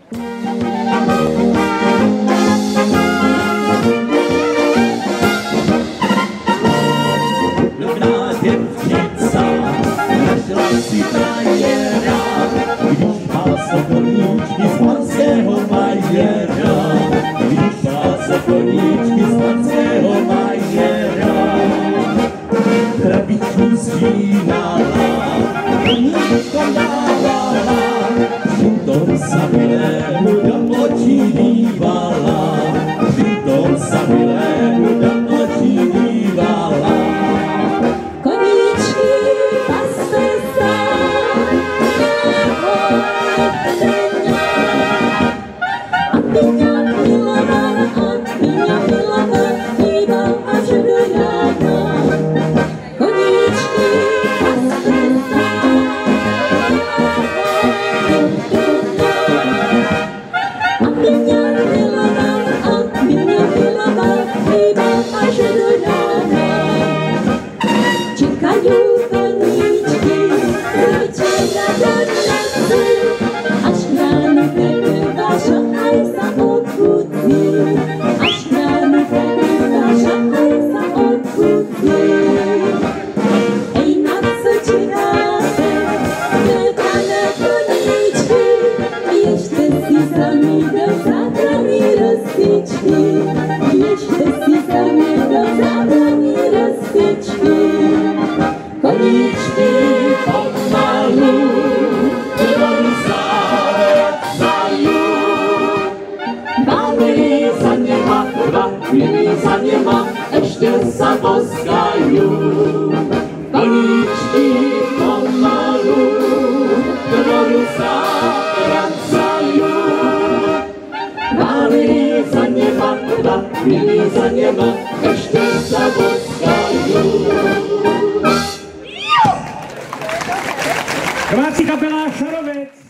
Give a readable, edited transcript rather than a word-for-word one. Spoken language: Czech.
Dobrá děvčica, našla si frajera, když má se koníčky z panského majera, když má se koníčky z panského majera. Krabičku zžínala, koníčko dávala, přitom samilému do očí dívala, přitom samilému do očí dívala. Koníčky pomalu dvoru zavracajú. Baví za něma, baví za něma, ešte sa boskajú. Koníčky pomalu dvoru zavracajú. Baví za něma, ešte sa boskajú. Domácí kapela Šarovec.